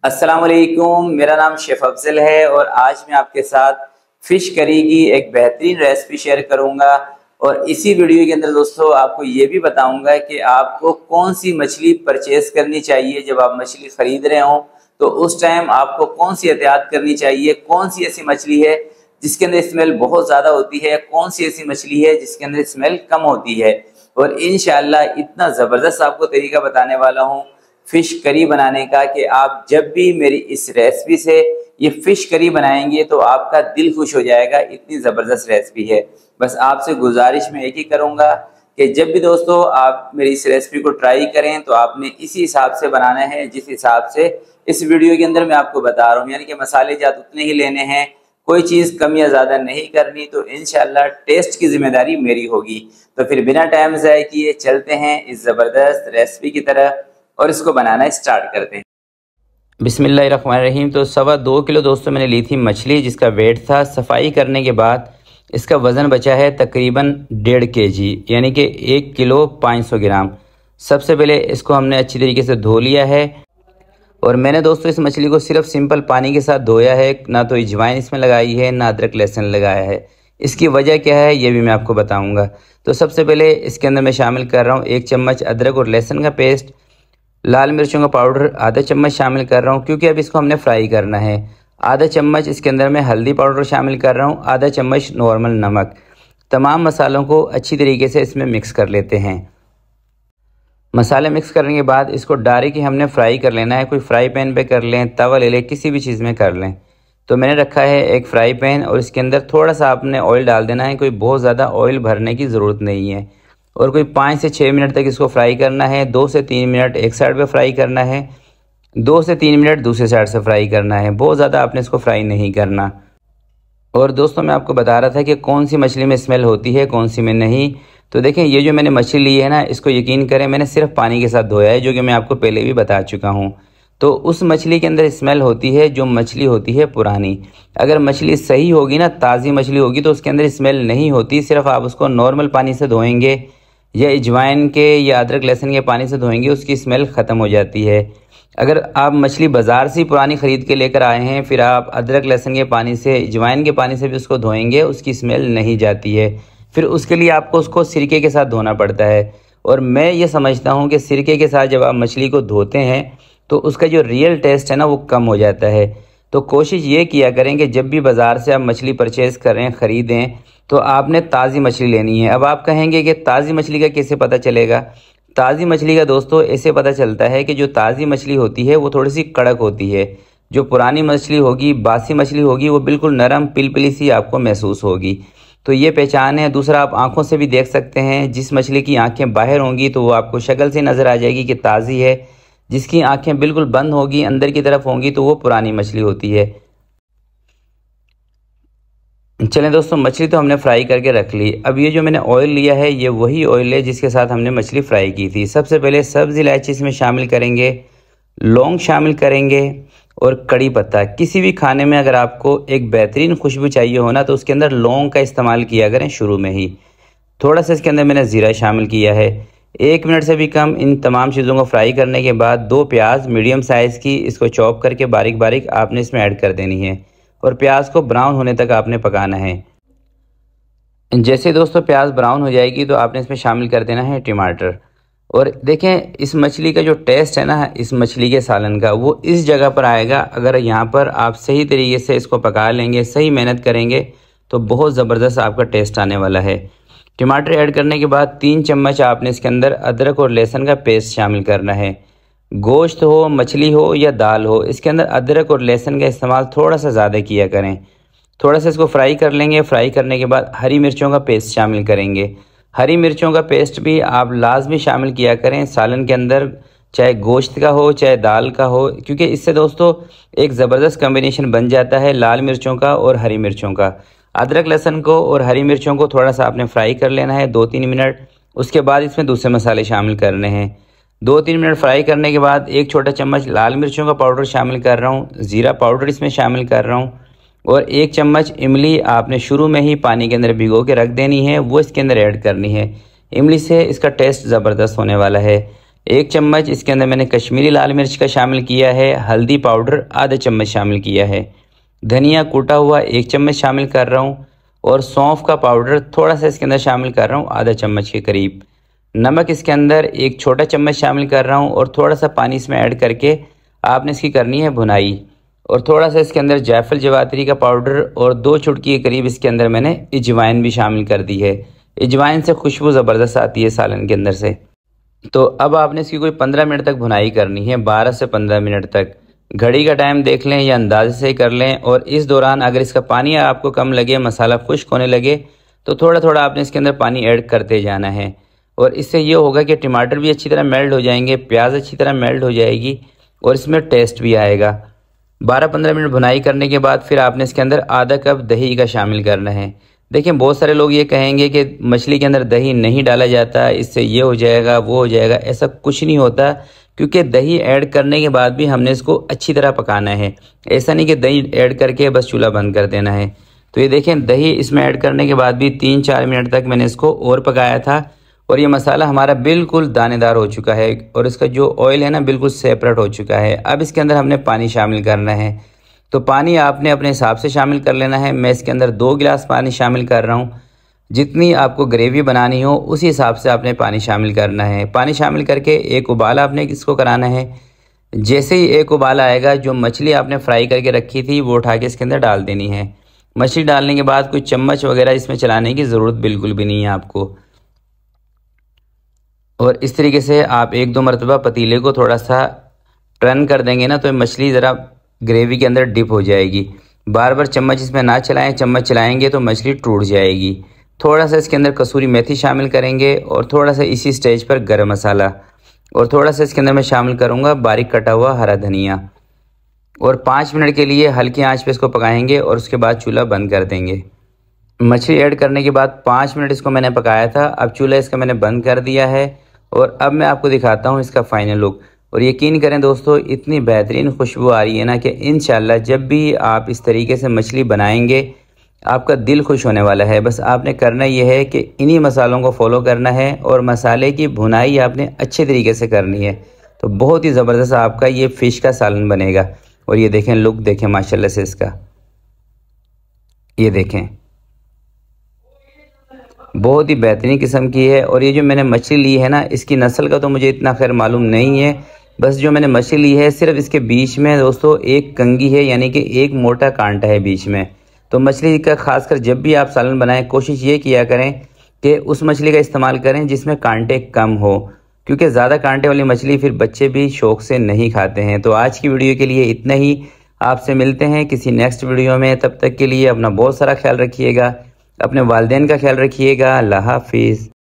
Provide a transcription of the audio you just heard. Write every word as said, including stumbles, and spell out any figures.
अस्सलाम वालेकुम, मेरा नाम शेफ अफजल है और आज मैं आपके साथ फ़िश करी की एक बेहतरीन रेसिपी शेयर करूंगा। और इसी वीडियो के अंदर दोस्तों आपको ये भी बताऊंगा कि आपको कौन सी मछली परचेज़ करनी चाहिए। जब आप मछली ख़रीद रहे हों तो उस टाइम आपको कौन सी एहतियात करनी चाहिए, कौन सी ऐसी मछली है जिसके अंदर स्मेल बहुत ज़्यादा होती है, कौन सी ऐसी मछली है जिसके अंदर स्मेल कम होती है। और इंशाअल्लाह इतना ज़बरदस्त आपको तरीका बताने वाला हूँ फ़िश करी बनाने का कि आप जब भी मेरी इस रेसिपी से ये फ़िश करी बनाएंगे तो आपका दिल खुश हो जाएगा। इतनी ज़बरदस्त रेसिपी है। बस आपसे गुजारिश में एक ही करूँगा कि जब भी दोस्तों आप मेरी इस रेसिपी को ट्राई करें तो आपने इसी हिसाब से बनाना है जिस हिसाब से इस वीडियो के अंदर मैं आपको बता रहा हूँ, यानी कि मसाले जात उतने ही लेने हैं, कोई चीज़ कम या ज़्यादा नहीं करनी। तो इंशाल्लाह टेस्ट की जिम्मेदारी मेरी होगी। तो फिर बिना टाइम ज़ाय किए चलते हैं इस ज़बरदस्त रेसिपी की तरफ और इसको बनाना स्टार्ट करते हैं। बिस्मिल्लाहिर्रहमानिर्रहीम। तो सवा दो किलो दोस्तों मैंने ली थी मछली, जिसका वेट था सफाई करने के बाद इसका वज़न बचा है तकरीबन डेढ़ के जी, यानी कि एक किलो पाँच सौ ग्राम। सबसे पहले इसको हमने अच्छी तरीके से धो लिया है और मैंने दोस्तों इस मछली को सिर्फ सिंपल पानी के साथ धोया है, ना तो अजवाइन इसमें लगाई है ना अदरक लहसुन लगाया है। इसकी वजह क्या है ये भी मैं आपको बताऊँगा। तो सबसे पहले इसके अंदर मैं शामिल कर रहा हूँ एक चम्मच अदरक और लहसुन का पेस्ट, लाल मिर्चों का पाउडर आधा चम्मच शामिल कर रहा हूँ क्योंकि अब इसको हमने फ्राई करना है। आधा चम्मच इसके अंदर मैं हल्दी पाउडर शामिल कर रहा हूँ, आधा चम्मच नॉर्मल नमक। तमाम मसालों को अच्छी तरीके से इसमें मिक्स कर लेते हैं। मसाले मिक्स करने के बाद इसको डायरेक्ट ही हमने फ्राई कर लेना है। कोई फ्राई पैन पे कर लें, तवा ले लें, किसी भी चीज़ में कर लें। तो मैंने रखा है एक फ्राई पैन और इसके अंदर थोड़ा सा आपने ऑयल डाल देना है। कोई बहुत ज़्यादा ऑयल भरने की ज़रूरत नहीं है और कोई पाँच से छः मिनट तक इसको फ्राई करना है। दो से तीन मिनट एक साइड पे फ्राई करना है, दो से तीन मिनट दूसरी साइड से फ्राई करना है। बहुत ज़्यादा आपने इसको फ्राई नहीं करना। और दोस्तों मैं आपको बता रहा था कि कौन सी मछली में स्मेल होती है कौन सी में नहीं। तो देखें ये जो मैंने मछली ली है ना, इसको यकीन करें मैंने सिर्फ पानी के साथ धोया है, जो कि मैं आपको पहले भी बता चुका हूँ। तो उस मछली के अंदर स्मेल होती है जो मछली होती है पुरानी। अगर मछली सही होगी ना, ताज़ी मछली होगी, तो उसके अंदर स्मेल नहीं होती। सिर्फ आप उसको नॉर्मल पानी से धोएंगे या अजवाइन के या अदरक लहसुन के पानी से धोएंगे, उसकी स्मेल ख़त्म हो जाती है। अगर आप मछली बाज़ार से पुरानी ख़रीद के लेकर आए हैं, फिर आप अदरक लहसुन के पानी से अजवाइन के पानी से भी उसको धोएंगे, उसकी स्मेल नहीं जाती है। फिर उसके लिए आपको उसको सिरके के साथ धोना पड़ता है। और मैं ये समझता हूँ कि सिरके के साथ जब आप मछली को धोते हैं तो उसका जो रियल टेस्ट है ना वो कम हो जाता है। तो कोशिश ये किया करें कि जब भी बाज़ार से आप मछली परचेज़ करें, ख़रीदें, तो आपने ताज़ी मछली लेनी है। अब आप कहेंगे कि ताज़ी मछली का कैसे पता चलेगा? ताज़ी मछली का दोस्तों ऐसे पता चलता है कि जो ताज़ी मछली होती है वो थोड़ी सी कड़क होती है। जो पुरानी मछली होगी, बासी मछली होगी, वो बिल्कुल नरम पिलपिली सी आपको महसूस होगी। तो ये पहचान है। दूसरा, आप आँखों से भी देख सकते हैं। जिस मछली की आँखें बाहर होंगी तो वो आपको शक्ल से नज़र आ जाएगी कि ताज़ी है। जिसकी आँखें बिल्कुल बंद होगी, अंदर की तरफ होंगी, तो वो पुरानी मछली होती है। चलें दोस्तों, मछली तो हमने फ्राई करके रख ली। अब ये जो मैंने ऑयल लिया है ये वही ऑयल है जिसके साथ हमने मछली फ्राई की थी। सबसे पहले सब्ज़ इलायची इसमें शामिल करेंगे, लौंग शामिल करेंगे और कड़ी पत्ता। किसी भी खाने में अगर आपको एक बेहतरीन खुशबू चाहिए हो ना, तो उसके अंदर लौंग का इस्तेमाल किया करें शुरू में ही। थोड़ा सा इसके अंदर मैंने ज़ीरा शामिल किया है। एक मिनट से भी कम इन तमाम चीज़ों को फ्राई करने के बाद दो प्याज मीडियम साइज़ की इसको चॉप करके बारीक बारीक आपने इसमें ऐड कर देनी है और प्याज को ब्राउन होने तक आपने पकाना है। जैसे दोस्तों प्याज ब्राउन हो जाएगी तो आपने इसमें शामिल कर देना है टमाटर। और देखें इस मछली का जो टेस्ट है ना, इस मछली के सालन का, वो इस जगह पर आएगा अगर यहाँ पर आप सही तरीके से इसको पका लेंगे, सही मेहनत करेंगे तो बहुत ज़बरदस्त आपका टेस्ट आने वाला है। टमाटर ऐड करने के बाद तीन चम्मच आपने इसके अंदर अदरक और लहसुन का पेस्ट शामिल करना है। गोश्त हो, मछली हो या दाल हो, इसके अंदर अदरक और लहसुन का इस्तेमाल थोड़ा सा ज़्यादा किया करें। थोड़ा सा इसको फ्राई कर लेंगे। फ्राई करने के बाद हरी मिर्चों का पेस्ट शामिल करेंगे। हरी मिर्चों का पेस्ट भी आप लाजमी शामिल किया करें सालन के अंदर, चाहे गोश्त का हो चाहे दाल का हो, क्योंकि इससे दोस्तों एक ज़बरदस्त कम्बिनेशन बन जाता है लाल मिर्चों का और हरी मिर्चों का। अदरक लहसुन को और हरी मिर्चों को थोड़ा सा आपने फ्राई कर लेना है दो तीन मिनट। उसके बाद इसमें दूसरे मसाले शामिल करने हैं। दो तीन मिनट फ्राई करने के बाद एक छोटा चम्मच लाल मिर्चों का पाउडर शामिल कर रहा हूँ, ज़ीरा पाउडर इसमें शामिल कर रहा हूँ और एक चम्मच इमली आपने शुरू में ही पानी के अंदर भिगो के रख देनी है, वो इसके अंदर ऐड करनी है। इमली से इसका टेस्ट ज़बरदस्त होने वाला है। एक चम्मच इसके अंदर मैंने कश्मीरी लाल मिर्च का शामिल किया है, हल्दी पाउडर आधा चम्मच शामिल किया है, धनिया कूटा हुआ एक चम्मच शामिल कर रहा हूँ और सौंफ का पाउडर थोड़ा सा इसके अंदर शामिल कर रहा हूँ, आधा चम्मच के करीब। नमक इसके अंदर एक छोटा चम्मच शामिल कर रहा हूँ और थोड़ा सा पानी इसमें ऐड करके आपने इसकी करनी है भुनाई। और थोड़ा सा इसके अंदर जायफल जवातरी का पाउडर और दो चुटकी के करीब इसके अंदर मैंने अजवाइन भी शामिल कर दी है। अजवाइन से खुशबू ज़बरदस्त आती है सालन के अंदर से। तो अब आपने इसकी कोई पंद्रह मिनट तक भुनाई करनी है, बारह से पंद्रह मिनट तक। घड़ी का टाइम देख लें या अंदाजे से कर लें। और इस दौरान अगर इसका पानी आपको कम लगे, मसाला खुश्क होने लगे, तो थोड़ा थोड़ा आपने इसके अंदर पानी ऐड करते जाना है। और इससे ये होगा कि टमाटर भी अच्छी तरह मेल्ट हो जाएंगे, प्याज अच्छी तरह मेल्ट हो जाएगी और इसमें टेस्ट भी आएगा। बारह पंद्रह मिनट भुनाई करने के बाद फिर आपने इसके अंदर आधा कप दही का शामिल करना है। देखिए बहुत सारे लोग ये कहेंगे कि मछली के अंदर दही नहीं डाला जाता, इससे ये हो जाएगा वो हो जाएगा। ऐसा कुछ नहीं होता, क्योंकि दही ऐड करने के बाद भी हमने इसको अच्छी तरह पकाना है। ऐसा नहीं कि दही ऐड करके बस चूल्हा बंद कर देना है। तो ये देखें दही इसमें ऐड करने के बाद भी तीन चार मिनट तक मैंने इसको और पकाया था और ये मसाला हमारा बिल्कुल दानेदार हो चुका है और इसका जो ऑयल है ना बिल्कुल सेपरेट हो चुका है। अब इसके अंदर हमने पानी शामिल करना है। तो पानी आपने अपने हिसाब से शामिल कर लेना है। मैं इसके अंदर दो गिलास पानी शामिल कर रहा हूँ। जितनी आपको ग्रेवी बनानी हो उसी हिसाब से आपने पानी शामिल करना है। पानी शामिल करके एक उबाल आपने इसको कराना है। जैसे ही एक उबाल आएगा, जो मछली आपने फ्राई करके रखी थी वो उठा के इसके अंदर डाल देनी है। मछली डालने के बाद कोई चम्मच वगैरह इसमें चलाने की ज़रूरत बिल्कुल भी नहीं है आपको। और इस तरीके से आप एक दो मरतबा पतीले को थोड़ा सा टर्न कर देंगे ना, तो मछली ज़रा ग्रेवी के अंदर डिप हो जाएगी। बार बार चम्मच इसमें ना चलाएं, चम्मच चलाएंगे तो मछली टूट जाएगी। थोड़ा सा इसके अंदर कसूरी मेथी शामिल करेंगे और थोड़ा सा इसी स्टेज पर गरम मसाला और थोड़ा सा इसके अंदर मैं शामिल करूँगा बारीक कटा हुआ हरा धनिया। और पाँच मिनट के लिए हल्की आंच पे इसको पकाएंगे और उसके बाद चूल्हा बंद कर देंगे। मछली ऐड करने के बाद पाँच मिनट इसको मैंने पकाया था। अब चूल्हा इसका मैंने बंद कर दिया है और अब मैं आपको दिखाता हूँ इसका फाइनल लुक। और यकीन करें दोस्तों, इतनी बेहतरीन खुशबू आ रही है ना कि इंशाल्लाह जब भी आप इस तरीके से मछली बनाएंगे आपका दिल खुश होने वाला है। बस आपने करना यह है कि इन्हीं मसालों को फॉलो करना है और मसाले की भुनाई आपने अच्छे तरीके से करनी है। तो बहुत ही ज़बरदस्त आपका ये फ़िश का सालन बनेगा। और ये देखें लुक देखें माशाल्लाह से इसका, ये देखें बहुत ही बेहतरीन किस्म की है। और ये जो मैंने मछली ली है ना, इसकी नस्ल का तो मुझे इतना खैर मालूम नहीं है। बस जो मैंने मछली ली है सिर्फ इसके बीच में दोस्तों एक कंगी है, यानी कि एक मोटा कांटा है बीच में। तो मछली का खासकर जब भी आप सालन बनाएं कोशिश ये किया करें कि उस मछली का इस्तेमाल करें जिसमें कांटे कम हो, क्योंकि ज़्यादा कांटे वाली मछली फिर बच्चे भी शौक़ से नहीं खाते हैं। तो आज की वीडियो के लिए इतना ही। आपसे मिलते हैं किसी नेक्स्ट वीडियो में। तब तक के लिए अपना बहुत सारा ख्याल रखिएगा, अपने वालिदैन का ख्याल रखिएगा। अल्लाह हाफिज़।